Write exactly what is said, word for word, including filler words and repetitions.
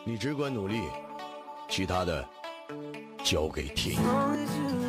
你只管努力，其他的交给天意。